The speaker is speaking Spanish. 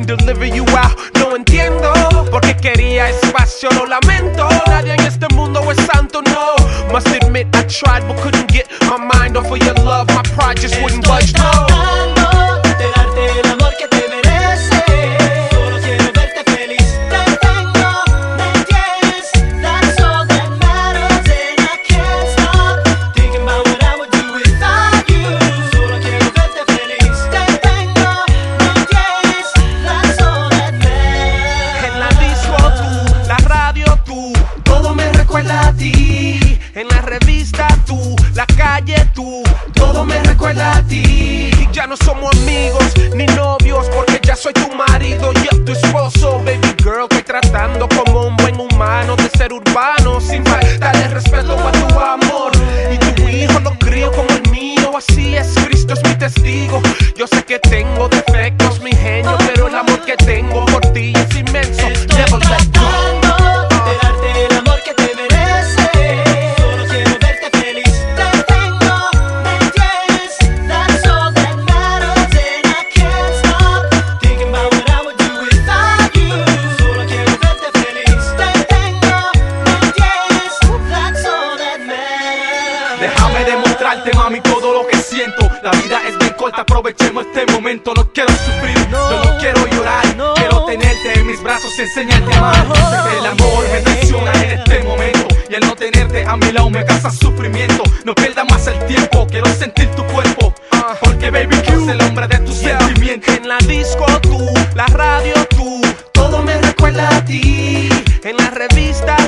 and deliver you out. No entiendo porque quería espacio, lo lamento. Nadie en este mundo es santo, no. Must admit I tried but couldn't get my mind off of your love. My pride just wouldn't budge, no. De darte el amor que te mereces. Solo quiero verte feliz. Te tengo, me tienes. That's all that matters and I can't stop thinking about what I would do without you. Solo quiero verte feliz. Te tengo, me tienes. That's all that matters. En la disco tú, la radio tú, todo me recuerda a ti. En la revista tú, la calle tú, todo me recuerda a ti. Y ya no somos amigos ni novios porque ya soy tu marido y tu esposo. Baby girl, estoy tratando como un buen humano de ser urbano sin faltarle respeto a tu amor. Y tu hijo lo crío como el mío, así es, Cristo es mi testigo. Yo sé que tengo defectos, mi genio, pero el amor que tengo por ti es inmenso. Never let go. De darte el amor que te mereces. Solo quiero verte feliz. Te tengo, me tienes. That's all that matters and I can't stop thinking about what I would do without you. Solo quiero verte feliz. Te tengo, me tienes. That's all that matters. Déjame demostrarte, mami, todo lo que siento. La vida es bien corta, aprovechemos este momento. No quiero sufrir, yo no quiero llorar. Quiero tenerte en mis brazos y enseñarte a amar. Sé que el amor me traiciona en este momento y el no tenerte a mi lado me causa sufrimiento. No pierda más el tiempo, quiero sentir tu cuerpo, porque baby, yo soy el hombre de tus sentimientos. En la disco tú, la radio tú, todo me recuerda a ti. En la revista